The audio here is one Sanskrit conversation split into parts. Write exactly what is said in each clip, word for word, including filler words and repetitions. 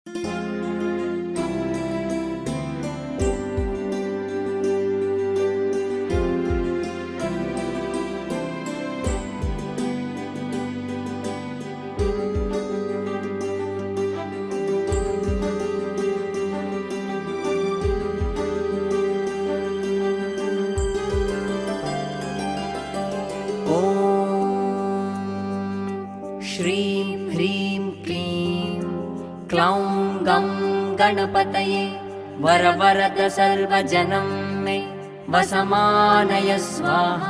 श्रीं ह्रीं क्लीं क्लौं गं गणपतये वरवरद सर्वजनं मे वसमानय स्वाहा।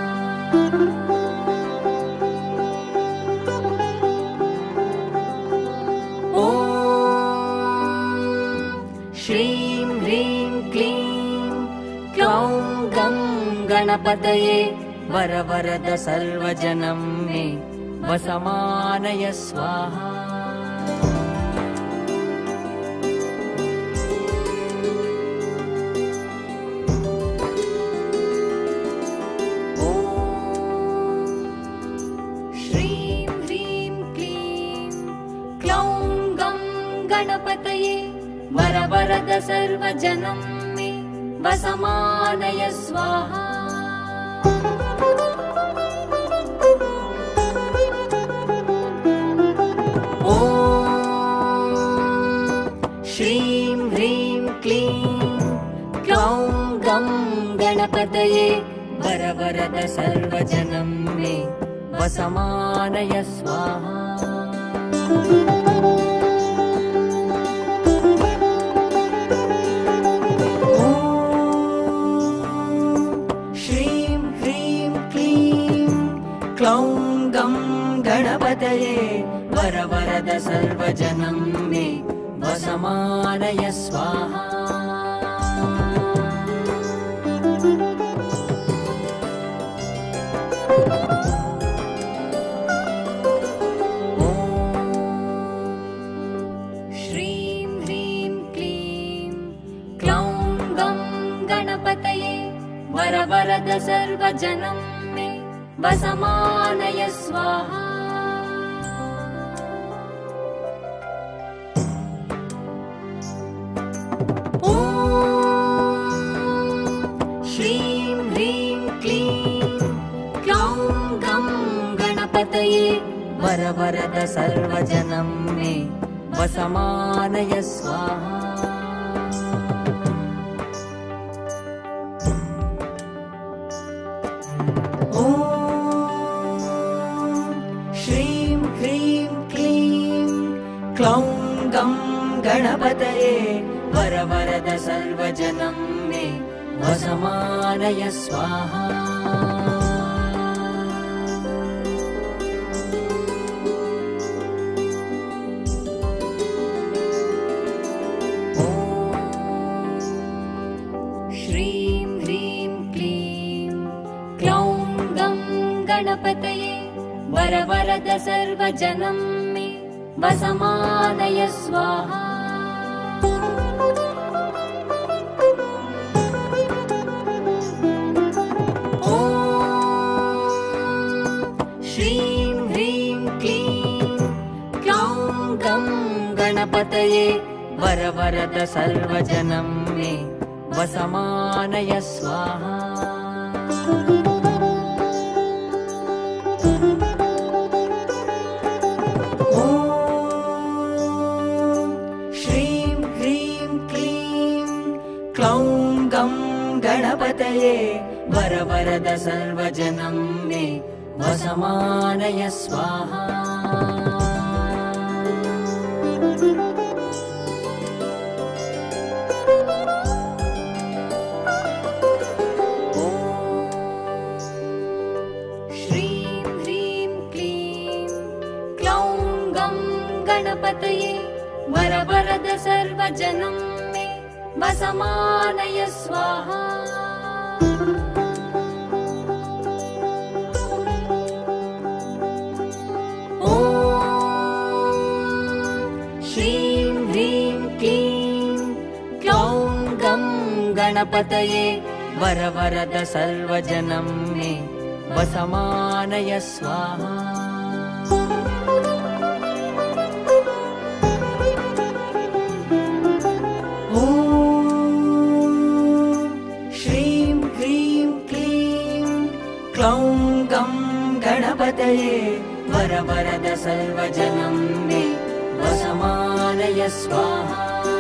ॐ श्रीं ह्रीं क्लीं क्लौं गं गणपतये वरवरद सर्वजनं मे वसमानय स्वाहा। ॐ श्रीं ह्रीं क्लीं क्लौं गं गणपतये वरवरद सर्वजनं मे वसमानय स्वाहा। श्रीं ह्रीं क्लीं क्लौं गं गणपतये वरवरद सर्वजनं मे वसमानय स्वाहा। ॐ श्रीं ह्रीं क्लीं क्लौं गं गणपतये वरवरद सर्वजनं मे वसमानय स्वाहा। ॐ श्रीं ह्रीं क्लीं क्लौं गं गणपतये वरवरद सर्वजनं मे वसमानय स्वाहा। श्रीं ह्रीं क्लीं क्लौं गं गणपतये वरवरद सर्वजनं मे वसमानय स्वाहा। ॐ श्रीं ह्रीं क्लीं क्लौं गं गणपतये वरवरद सर्वजनं मे वसमानय स्वाहा। ॐ श्रीं ह्रीं क्लीं क्लौं गं गणपतये वरवरद सर्वजनं मे वसमानय स्वाहा। श्रीं ह्रीं क्लीं क्लौं गं गणपतये वरवरद सर्वजनं मे वसमानय स्वाहा। ॐ श्रीं ह्रीं क्लीं क्लौं गं गणपतये वरवरद सर्वजनं मे वसमानय स्वाहा। ॐ श्रीं ह्रीं क्लीं क्लौं गं गणपतये वरवरद सर्वजनं मे वसमानय स्वाहा। श्रीं ह्रीं क्लीं क्लौं गं गणपतये वरवरद सर्वजनं मे वसमानय स्वाहा। ॐ क्लौं गं गणपतये वर वरद सर्वजनं मे वसमानय स्वाहा।